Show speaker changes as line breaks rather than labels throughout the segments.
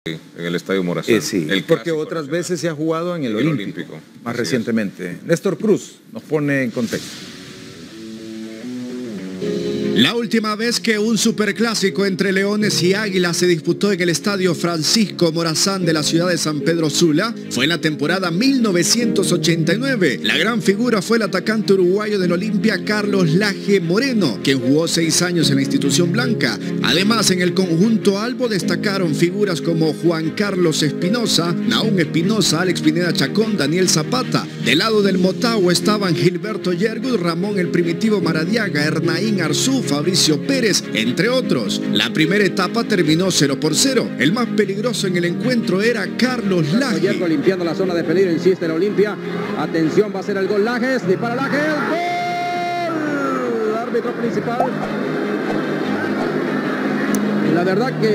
en el Estadio Morazán.
Sí, porque otras veces se ha jugado en el Olímpico, más recientemente. Néstor Cruz nos pone en contexto.
La última vez que un superclásico entre Leones y Águilas se disputó en el Estadio Francisco Morazán de la ciudad de San Pedro Sula fue en la temporada 1989. La gran figura fue el atacante uruguayo del Olimpia Carlos Laje Moreno, quien jugó 6 años en la institución blanca. Además, en el conjunto albo destacaron figuras como Juan Carlos Espinosa, Naún Espinosa, Alex Pineda Chacón, Daniel Zapata. Del lado del Motagua estaban Gilberto Yergud, Ramón el Primitivo Maradiaga, Hernaín Arzú, Fabricio Pérez, entre otros. La primera etapa terminó 0-0. El más peligroso en el encuentro era Carlos Laje.
Yergo limpiando la zona de peligro, insiste el Olimpia. Atención, va a ser el gol Lajes, dispara Lajes, ¡gol! Árbitro principal. La verdad que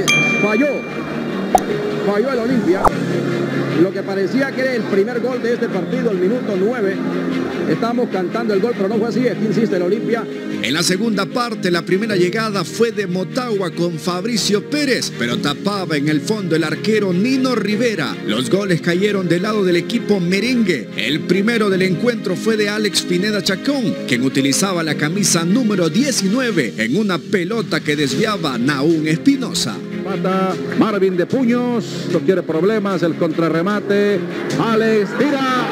falló el Olimpia. Lo que parecía que era el primer gol de este partido, el minuto 9. Estamos cantando el gol, pero no fue así. Aquí insiste el Olimpia.
En la segunda parte, la primera llegada fue de Motagua con Fabricio Pérez, pero tapaba en el fondo el arquero Nino Rivera. Los goles cayeron del lado del equipo merengue. El primero del encuentro fue de Alex Pineda Chacón, quien utilizaba la camisa número 19 en una pelota que desviaba Naún Espinosa.
Mata Marvin de puños, no quiere problemas, el contrarremate. Alex tira.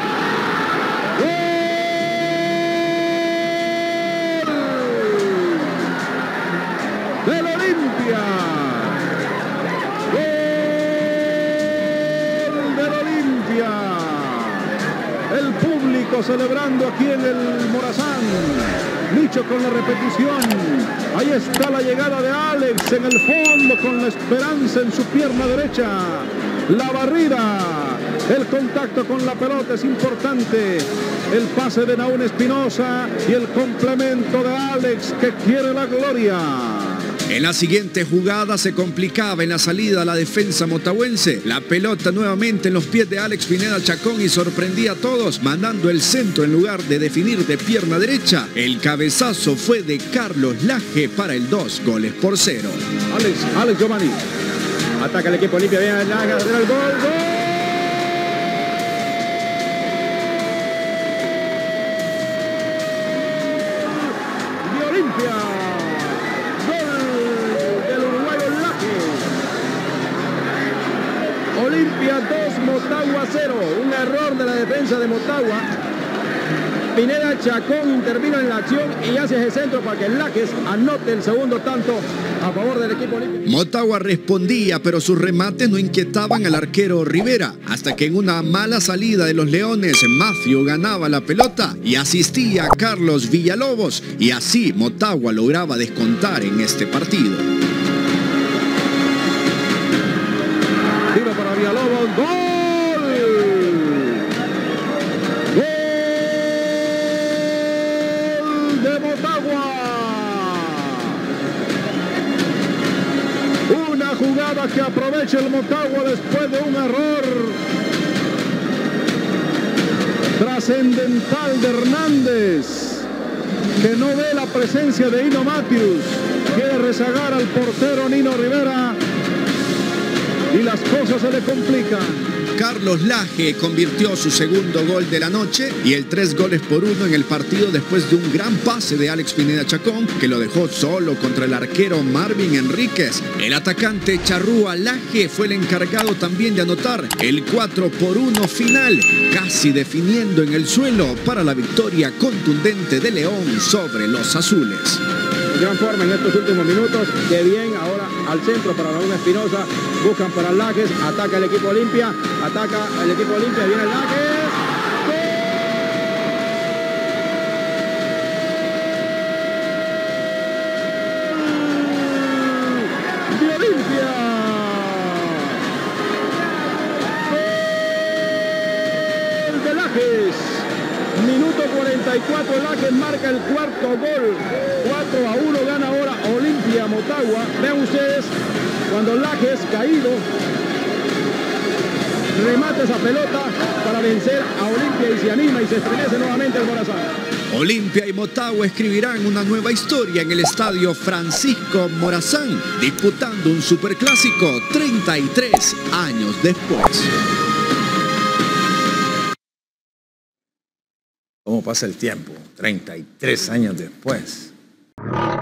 ¡Del Olimpia! ¡Gol del Olimpia! El público celebrando aquí en el Morazán. Nicho con la repetición. Ahí está la llegada de Alex en el fondo con la esperanza en su pierna derecha. La barrida. El contacto con la pelota es importante. El pase de Naún Espinosa y el complemento de Alex que quiere la gloria.
En la siguiente jugada se complicaba en la salida a la defensa motahuense. La pelota nuevamente en los pies de Alex Pineda Chacón y sorprendía a todos, mandando el centro en lugar de definir de pierna derecha. El cabezazo fue de Carlos Laje para el 2-0.
Alex Giovanni. Ataca el equipo Olimpia, viene Laje a hacer el gol. Olimpia 2, Motagua 0. Un error de la defensa de Motagua. Pineda Chacón intervino en la acción y hace ese centro para que Lajes anote el segundo tanto a favor del equipo Olimpia.
Motagua respondía, pero sus remates no inquietaban al arquero Rivera, hasta que en una mala salida de los Leones, Mafio ganaba la pelota y asistía a Carlos Villalobos, y así Motagua lograba descontar en este partido.
Tiro para Villalobos, ¡gol! De Motagua. Una jugada que aprovecha el Motagua después de un error trascendental de Hernández, que no ve la presencia de Hino Matius. Quiere rezagar al portero Nino Rivera y las cosas se le complican.
Carlos Laje convirtió su segundo gol de la noche y el 3-1 en el partido después de un gran pase de Alex Pineda Chacón, que lo dejó solo contra el arquero Marvin Enríquez. El atacante Charrúa Laje fue el encargado también de anotar el 4-1 final, casi definiendo en el suelo para la victoria contundente de León sobre los azules.
En gran forma en estos últimos minutos, que bien, ahora al centro para Naún Espinosa, buscan para Lajes, ataca el equipo Olimpia, viene el Lajes. ¡Gol de Olimpia! ¡Gol de Lajes! Minuto 44, Lajes marca el cuarto gol. 4-1 gana ahora Olimpia Motagua. Vean ustedes cuando Lajes caído remata esa pelota para vencer a Olimpia y se anima y se estremece nuevamente el Morazán.
Olimpia y Motagua escribirán una nueva historia en el estadio Francisco Morazán, disputando un superclásico 33 años después.
¿Cómo pasa el tiempo? 33 años después.